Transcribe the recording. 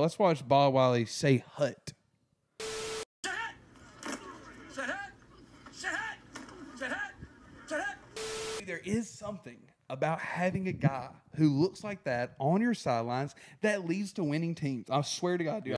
let's watch Bob Wylie say hut. There is something about having a guy who looks like that on your sidelines that leads to winning teams. I swear to God, dude.